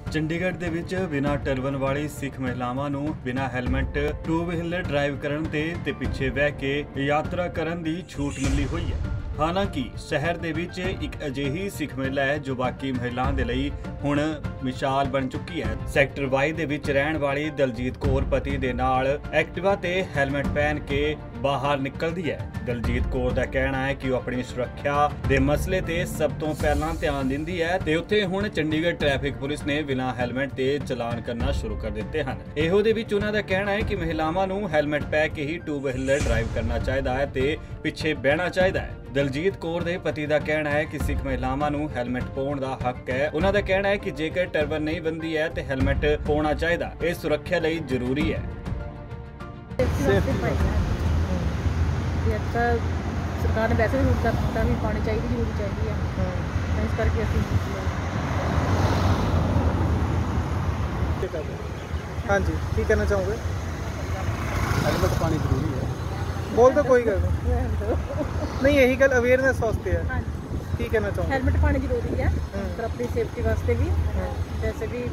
ਚੰਡੀਗੜ੍ਹ ਦੇ ਵਿੱਚ ਬਿਨਾਂ ਟਰਬਨ ਵਾਲੀ ਸਿੱਖ ਮਹਿਲਾਵਾਂ ਨੂੰ ਬਿਨਾਂ ਹੈਲਮਟ ਟੂ ਵੀਲਰ ਡਰਾਈਵ ਕਰਨ ਤੇ ਪਿੱਛੇ ਬਹਿ ਕੇ ਯਾਤਰਾ ਕਰਨ ਦੀ ਛੂਟ ਮਿਲੀ ਹੋਈ ਹੈ। ਹਾਲਾਂਕਿ ਸ਼ਹਿਰ ਦੇ ਵਿੱਚ ਇੱਕ ਅਜਿਹੀ ਸਿੱਖ ਮਹਿਲਾ ਹੈ ਜੋ ਬਾਕੀ ਮਹਿਲਾਵਾਂ ਦੇ ਲਈ ਹੁਣ ਮਿਸਾਲ ਬਣ ਚੁੱਕੀ ਹੈ। ਸੈਕਟਰ ਵਾਈ ਦੇ ਵਿੱਚ ਰਹਿਣ ਵਾਲੀ ਦਲਜੀਤ ਕੌਰ ਪਤੀ ਦੇ ਨਾਲ ਐਕਟਿਵਾ ਤੇ ਹੈਲਮਟ ਪਹਿਨ ਕੇ ਬਾਹਰ ਨਿਕਲਦੀ ਹੈ। ਦਲਜੀਤ ਕੌਰ ਦਾ ਕਹਿਣਾ ਹੈ ਕਿ ਉਹ ਆਪਣੀ ਸੁਰੱਖਿਆ ਦੇ ਮਸਲੇ ਤੇ ਸਭ ਤੋਂ ਪਹਿਲਾਂ ਧਿਆਨ ਦਿੰਦੀ ਹੈ ਤੇ ਉੱਥੇ ਹੁਣ ਚੰਡੀਗੜ੍ਹ ਟ੍ਰੈਫਿਕ ਪੁਲਿਸ ਨੇ ਬਿਨਾਂ ਹੈਲਮਟ ਤੇ ਚਲਾਨ ਕਰਨਾ ਸ਼ੁਰੂ ਕਰ ਦਿੱਤੇ ਹਨ। ਇਹੋ ਦੇ ਵਿੱਚ ਉਹਨਾਂ ਦਾ ਕਹਿਣਾ ਹੈ ਕਿ ਮਹਿਲਾਵਾਂ ਨੂੰ ਹੈਲਮਟ ਪਹਿਨ ਕੇ ਹੀ ਟੂ ਵੀਲਰ ਡਰਾਈਵ ਕਰਨਾ ਚਾਹੀਦਾ ਹੈ ਤੇ ਪਿੱਛੇ ਬਹਿਣਾ ਚਾਹੀਦਾ ਹੈ। ਦਲਜੀਤ ਕੌਰ ਦੇ ਪਤੀ ਦਾ ਕਹਿਣਾ ਹੈ ਕਿ ਸਿੱਖ ਮਹਿਲਾਵਾਂ ਨੂੰ ਹੈਲਮਟ ਪਾਉਣ ਦਾ ਹੱਕ ਹੈ। ਉਹਨਾਂ ਦਾ ਕਹਿਣਾ ਹੈ ਕਿ ਜੇਕਰ ਟਰਬਨ ਨਹੀਂ ਬੰਦੀ ਹੈ ਤੇ ਹੈਲਮਟ ਪਾਉਣਾ ਚਾਹੀਦਾ, ਇਹ ਸੁਰੱਖਿਆ ਲਈ ਜ਼ਰੂਰੀ ਹੈ। सरकार ने वैसे भी रूट करता भी पानी चाहिए, जरूरी चाहिए इस करके हाँ जी की कहना चाहोगे? हेलमेट पानी जरूरी है। बोल दो कोई गल नहीं, यही गल अवेयरनेस वास्ते है। हाँ की कहना चाहोगे? हेलमेट पानी जरूरी है पर अपनी सेफ्टी वास्ते भी, वैसे भी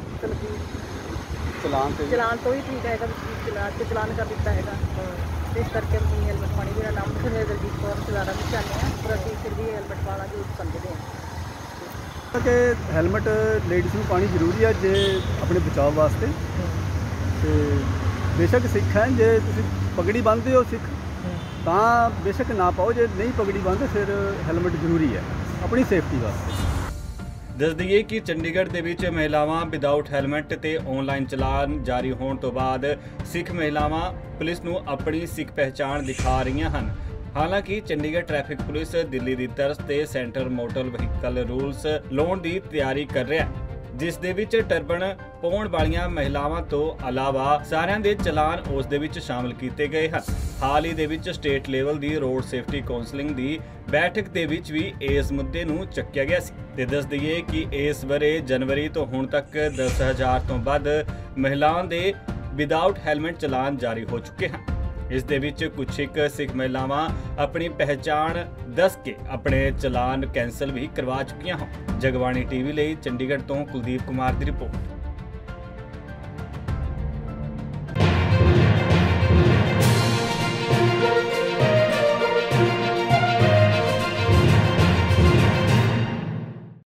चलान तो ही ठीक है, चलान कर दिता है इस करके हेलमेट पानी मेरा नाम फिर दलजीत कौर सदारा भी चाहते हैं पर अभी फिर भी हेलमेट पाना जरूर समझते हैं कि हेलमेट लेडीज़ ਨੂੰ ਪਾਣੀ ਜ਼ਰੂਰੀ ਹੈ ਜੇ ਆਪਣੇ ਬਚਾਅ ਵਾਸਤੇ। ਤੇ ਬੇਸ਼ੱਕ ਸਿੱਖ ਹੈ, ਜੇ ਤੁਸੀਂ ਪਗੜੀ ਬੰਨ੍ਹਦੇ ਹੋ ਸਿੱਖ ਤਾਂ ਬੇਸ਼ੱਕ ਨਾ ਪਾਓ, ਜੇ ਨਹੀਂ ਪਗੜੀ ਬੰਨ੍ਹਦੇ ਫਿਰ ਹੈਲਮਟ ਜ਼ਰੂਰੀ ਹੈ ਆਪਣੀ ਸੇਫਟੀ ਵਾਸਤੇ। ਦੱਸ ਦਈਏ ਕਿ ਚੰਡੀਗੜ੍ਹ ਦੇ ਵਿੱਚ ਮਹਿਲਾਵਾਂ ਵਿਦਆਊਟ ਹੈਲਮਟ ਤੇ ਆਨਲਾਈਨ ਚਲਾਨ ਜਾਰੀ ਹੋਣ ਤੋਂ ਬਾਅਦ ਸਿੱਖ ਮਹਿਲਾਵਾਂ ਪੁਲਿਸ ਨੂੰ ਆਪਣੀ ਸਿੱਖ ਪਹਿਚਾਣ ਦਿਖਾ ਰਹੀਆਂ ਹਨ। ਹਾਲਾਂਕਿ ਚੰਡੀਗੜ੍ਹ ਟ੍ਰੈਫਿਕ ਪੁਲਿਸ ਦਿੱਲੀ ਦੀ ਤਰਜ਼ ਤੇ ਸੈਂਟਰ ਮੋਟਰ ਵਹੀਕਲ ਰੂਲਸ ਲਾਉਣ ਦੀ ਤਿਆਰੀ ਕਰ ਰਿਹਾ ਹੈ, ਜਿਸ ਦੇ ਵਿੱਚ ਟਰਬਨ ਪਾਉਣ ਵਾਲੀਆਂ ਮਹਿਲਾਵਾਂ ਤੋਂ ਇਲਾਵਾ ਸਾਰਿਆਂ ਦੇ ਚਲਾਨ ਉਸ ਦੇ ਵਿੱਚ ਸ਼ਾਮਲ ਕੀਤੇ ਗਏ ਹਨ। ਹਾਲ ਹੀ ਦੇ ਵਿੱਚ ਸਟੇਟ ਲੈਵਲ ਦੀ ਰੋਡ ਸੇਫਟੀ ਕਾਉਂਸਲਿੰਗ ਦੀ ਬੈਠਕ ਦੇ ਵਿੱਚ ਵੀ ਇਸ ਮੁੱਦੇ ਨੂੰ ਚੱਕਿਆ ਗਿਆ ਸੀ ਤੇ ਦੱਸ ਦਈਏ ਕਿ ਇਸ ਵਰੇ ਜਨਵਰੀ ਤੋਂ ਹੁਣ ਤੱਕ 10,000 ਤੋਂ ਵੱਧ ਮਹਿਲਾਵਾਂ ਦੇ ਵਿਦਆਊਟ ਹੈਲਮਟ ਚਲਾਨ ਜਾਰੀ ਹੋ ਚੁੱਕੇ ਹਨ। ਇਸ ਦੇ ਵਿੱਚ ਕੁਝ ਇੱਕ ਸਿੱਖ ਮਹਿਲਾਵਾਂ ਆਪਣੀ ਪਹਿਚਾਣ ਦੱਸ ਕੇ ਆਪਣੇ ਚਲਾਨ ਕੈਂਸਲ ਵੀ ਕਰਵਾ ਚੁੱਕੀਆਂ ਹਨ। ਜਗਬਾਣੀ ਟੀਵੀ ਲਈ ਚੰਡੀਗੜ੍ਹ ਤੋਂ ਕੁਲਦੀਪ ਕੁਮਾਰ ਦੀ ਰਿਪੋਰਟ।